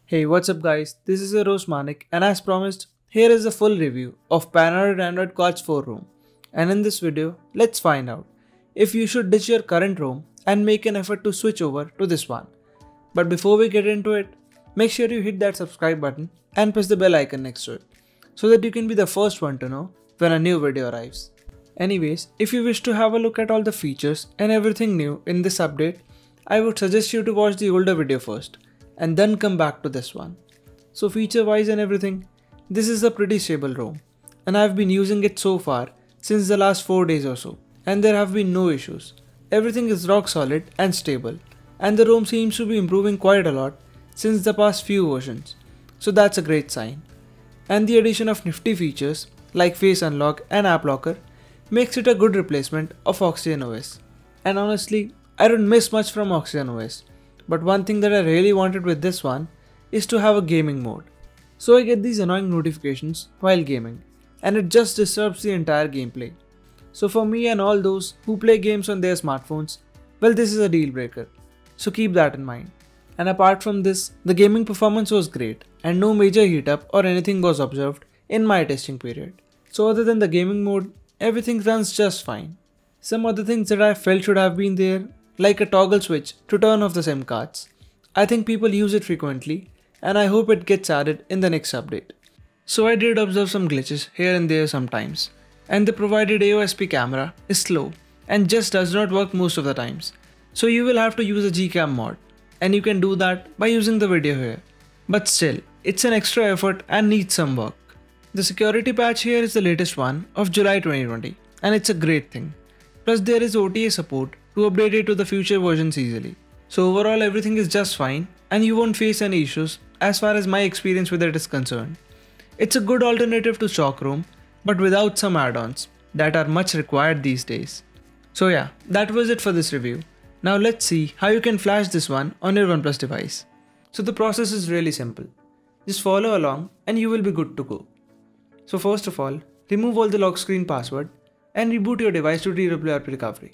Hey, what's up guys, this is your host Manik and as promised, here is a full review of Panoramic Android Quartz 4 ROM. And in this video, let's find out if you should ditch your current ROM and make an effort to switch over to this one. But before we get into it, make sure you hit that subscribe button and press the bell icon next to it, so that you can be the first one to know when a new video arrives. Anyways, if you wish to have a look at all the features and everything new in this update, I would suggest you to watch the older video first and then come back to this one. So feature wise and everything, this is a pretty stable ROM and I have been using it so far since the last 4 days or so, and there have been no issues. Everything is rock solid and stable, and the ROM seems to be improving quite a lot since the past few versions, so that's a great sign. And the addition of nifty features like Face Unlock and App Locker makes it a good replacement of Oxygen OS. And honestly, I don't miss much from Oxygen OS. But one thing that I really wanted with this one is to have a gaming mode. So I get these annoying notifications while gaming, and it just disturbs the entire gameplay. So for me and all those who play games on their smartphones, well, this is a deal breaker. So keep that in mind. And apart from this, the gaming performance was great and no major heat up or anything was observed in my testing period. So other than the gaming mode, everything runs just fine. Some other things that I felt should have been there, like a toggle switch to turn off the SIM cards. I think people use it frequently and I hope it gets added in the next update. So I did observe some glitches here and there sometimes, and the provided Aosp camera is slow and just does not work most of the times. So you will have to use a Gcam mod, and you can do that by using the video here. But still, it's an extra effort and needs some work. The security patch here is the latest one of July 2020 and it's a great thing. Plus there is OTA support to update it to the future versions easily. So overall everything is just fine and you won't face any issues as far as my experience with it is concerned. It's a good alternative to stock ROM, but without some add-ons that are much required these days. So yeah, that was it for this review. Now let's see how you can flash this one on your Oneplus device. So the process is really simple. Just follow along and you will be good to go. So first of all, remove all the lock screen password and reboot your device to twrp recovery.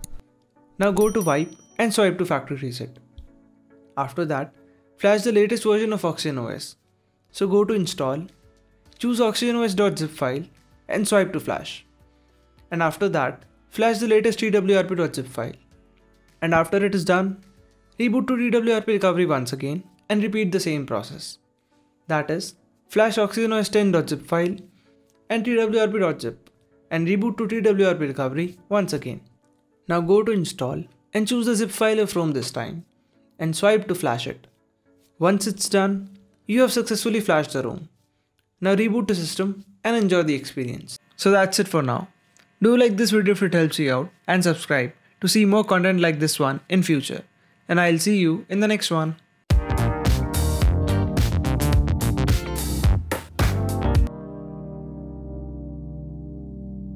Now go to wipe and swipe to factory reset. After that, flash the latest version of Oxygen OS. So go to install, choose oxygenos.zip file and swipe to flash. And after that, flash the latest twrp.zip file. And after it is done, reboot to twrp recovery once again and repeat the same process. That is, flash oxygenos10.zip file and twrp.zip and reboot to twrp recovery once again. Now go to install and choose the zip file from this time and swipe to flash it. Once it's done, you have successfully flashed the ROM. Now reboot the system and enjoy the experience. So that's it for now. Do like this video if it helps you out and subscribe to see more content like this one in future. And I'll see you in the next one.